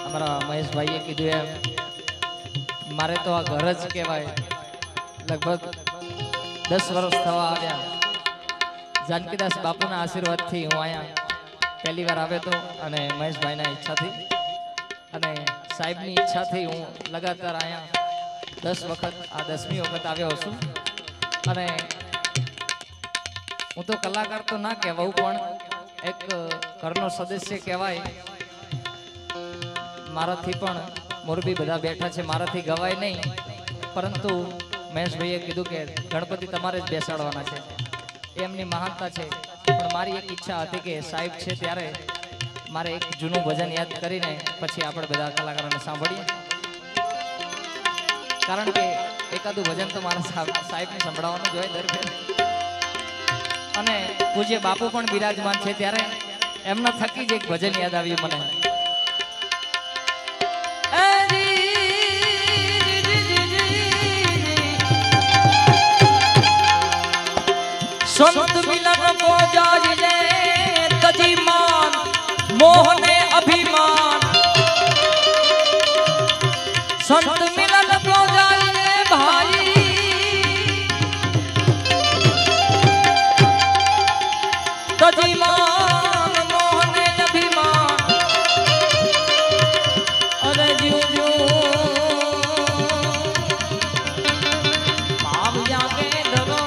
અમારા મહેશ ભાઈએ કીધું એમ મારે તો આ ઘર જ કહેવાય। લગભગ 10 વર્ષ થવા આવ્યા। જાનકીદાસ બાપુના આશીર્વાદથી હું અહીંયા પહેલી વાર આવ્યો તો અને મહેશભાઈના ઈચ્છાથી અને સાહેબની ઈચ્છાથી હું લગાતાર અહીંયા 10 વખત આ 10મી વખત આવ્યો છું। અને હું તો કલાકાર તો ના કહેવાઉં પણ એક ઘરનો સદસ્ય કહેવાય। મારાથી પણ મોરબી બધા બેઠા છે, મારાથી ગવાય નહીં, પરંતુ મહેશભાઈએ કીધું કે ગણપતિ તમારે જ બેસાડવાના છે, એમની મહાનતા છે। પણ મારી એક ઈચ્છા હતી કે સાહેબ છે ત્યારે મારે એક જૂનું ભજન યાદ કરીને પછી આપણે બધા કલાકારોને સાંભળીએ, કારણ કે એકાદું ભજન તો મારા સાહેબને સંભળાવવાનું જ હોય દર ફેર। અને પૂજ્ય બાપુ પણ બિરાજમાન છે ત્યારે એમના થકી જ એક ભજન યાદ આવ્યું મને। संत मिलन को जाजिले तजी मान मोहने अभिमान, संत मिलन को जाजिले भाई तजी मान मोहने अभिमान। अरे जीव जीव भाव जाके धरो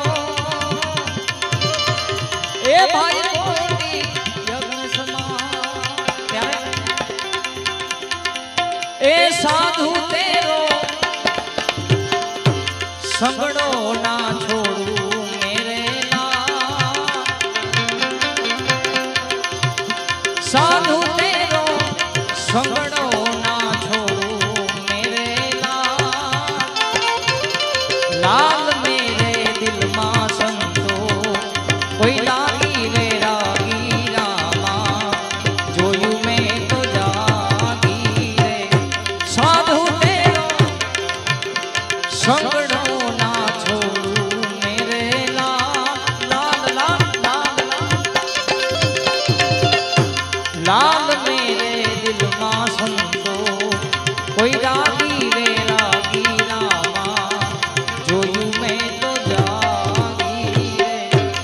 ए भाई कोटी यज्ञ समान। ए साधु तेरो संगड़ो ना छोड़ू मेरे लाल, साधु तेरो संगड़ो ना छोड़ू मेरे लाल। लाल मेरे दिल मां संतो कोई लागी रे रागी रामा, जोयू में तो जागी रे। साधु तेरो संगड़ो ना छोड़ू मेरे लाल। लाल लाल लाल लाल मेरे दिल मां संतो कोई रागी रे रागी रामा, जोयू में तो जागी रे।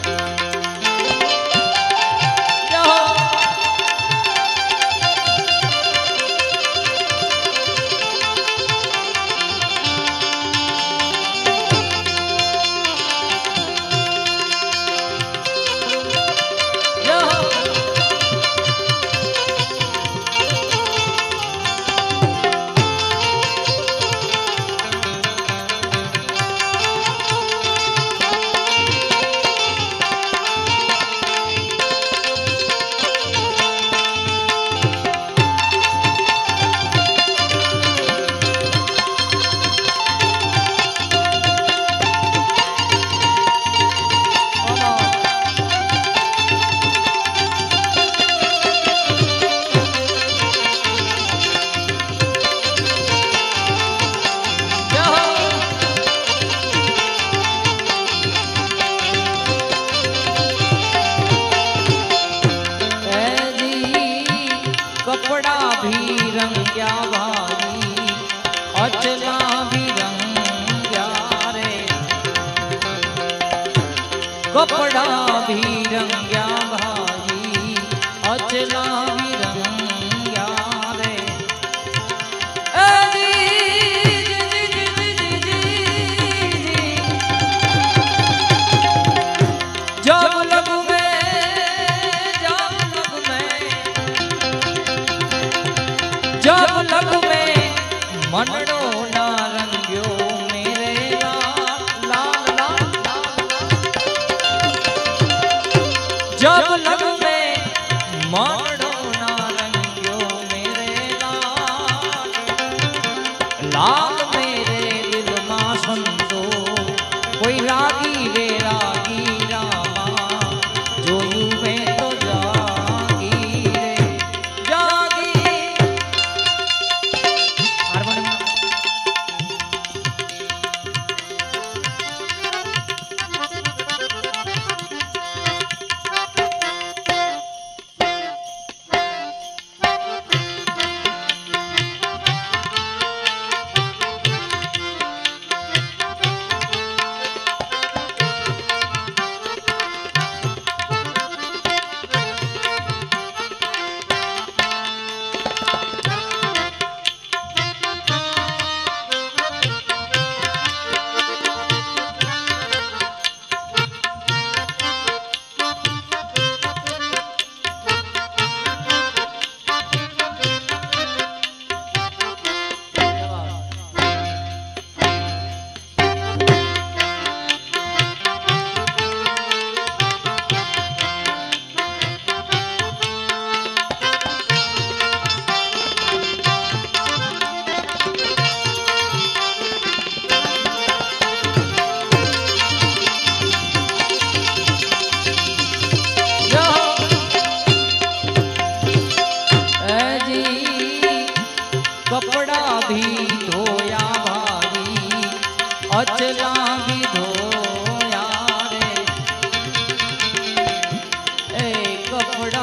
कपड़ा भी रंग्या भाई अचला भी रंग्या रे, कपड़ा भी रंग्या भाई अचला भी रंग्या रे। जब लग में जब लग में मनड़ो ना रंग्यो मेरे लाल। लाल लाल जब लग में मनड़ो ना रंग्यो मेरे लाल। लाल मेरे दिल मां संतो कोई रागी रे रागी रामा, जोयू में तो जागी रे जागी। हारमोनियम अचला भी धोया रे ए कपड़ा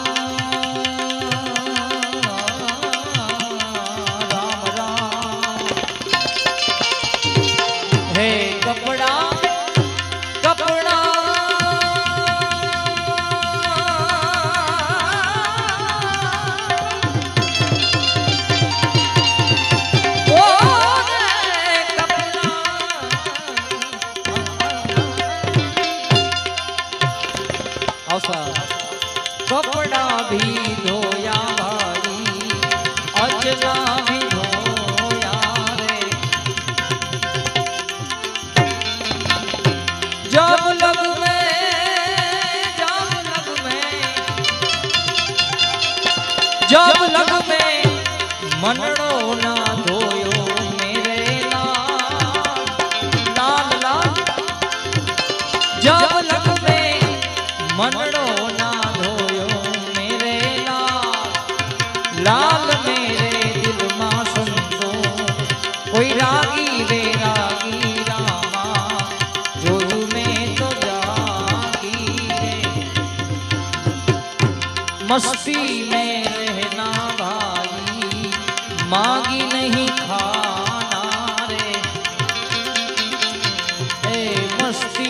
राम राम हे कपड़ा कपड़ा कपड़ा भी धोया भाई अचला भी धोया रे जब लग में मनड़ो ना धोयो मेरे लाल लाल जब लग में मनड़ो ना लाल मेरे दिल मां संतो कोई रागी वे रागी रामा जोजू में तो जागी रे मस्ती में रहना भाई मांगी नहीं खाना रे ए मस्ती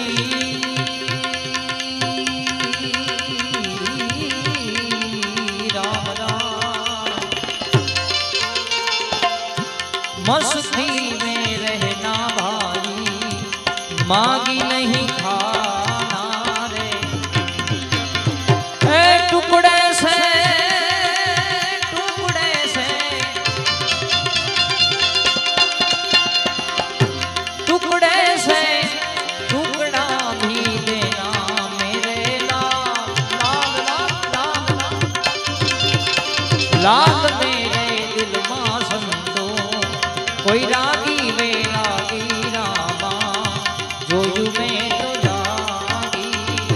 मस्ती में रहना भाई मांगी नहीं खाना रे ए टुकड़े से टुकड़ा भी देना मेरे लाल मेरे दिल मां संतो कोई रागी वे रागी रामा जोजू में तो जागी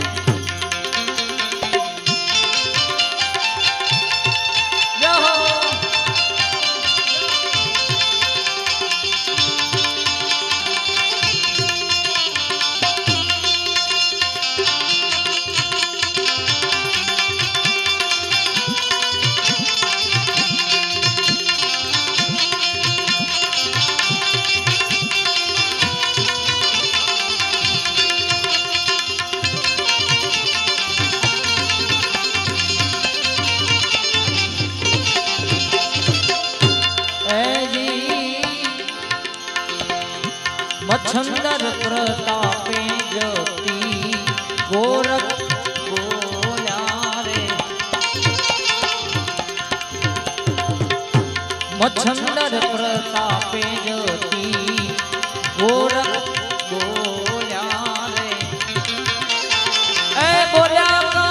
जहो मच्छंदर प्रतापे ज्योति गोरख बोला रे मच्छंदर प्रतापे ज्योति गोरख बोला रे ए बोला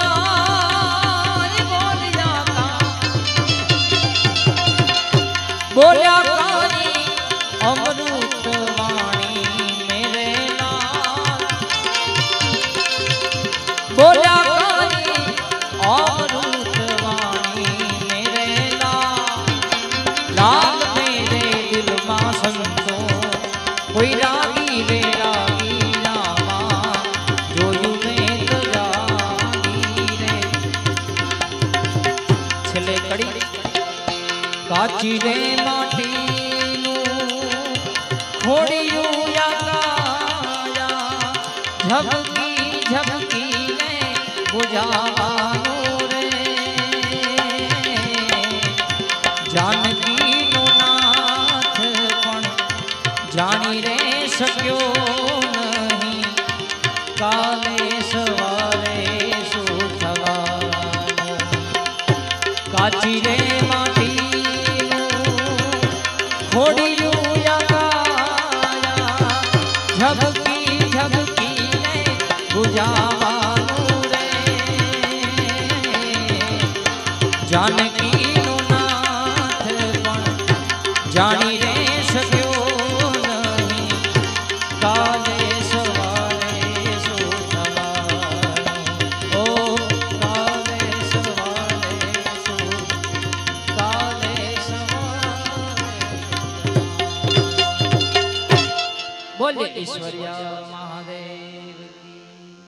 बोला अमृत वाणी मेरे लाल बोला अमृत वाणी मेरे लाल मेरे दिल मां संतो कोई रागी वे रागी रामा जोयू में तो जागी रे छले कड़ी काची रे माटी खोड़ियू या काया झपकी झपकी ने बुझावानो रे जानकी नो नाथ पण जानी रे सक्यो नहीं काले सवारे सु थवानो काची रे माटी खोड़ियू झपकी झपकी ने बुझावानो रे जानकी नो नाथ पण जानी रे सक्यो नहीं काले सवारे सु थवानो ओ काले सवारे सु काले सवारे बोलिए ईश्वरिया महादेव।